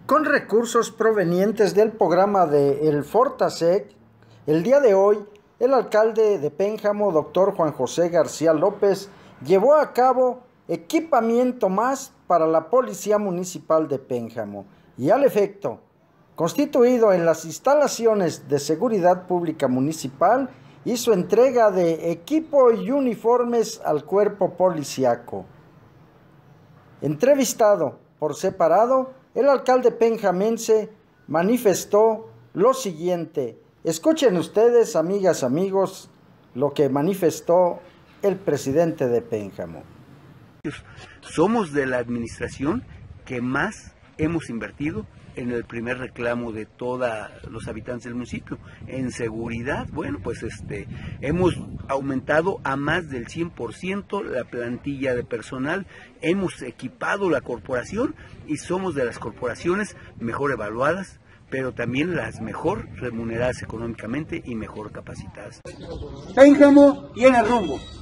Con recursos provenientes del programa de El Fortasec, el día de hoy, el alcalde de Pénjamo, doctor Juan José García López, llevó a cabo equipamiento más para la Policía Municipal de Pénjamo y al efecto, constituido en las instalaciones de Seguridad Pública Municipal, hizo entrega de equipo y uniformes al cuerpo policiaco. Entrevistado por separado, el alcalde penjamense manifestó lo siguiente. Escuchen ustedes, amigas, amigos, lo que manifestó el presidente de Pénjamo. Somos de la administración que más hemos invertido en el primer reclamo de todos los habitantes del municipio. En seguridad, bueno, pues hemos aumentado a más del 100% la plantilla de personal, hemos equipado la corporación y somos de las corporaciones mejor evaluadas, pero también las mejor remuneradas económicamente y mejor capacitadas. Pénjamo tiene rumbo.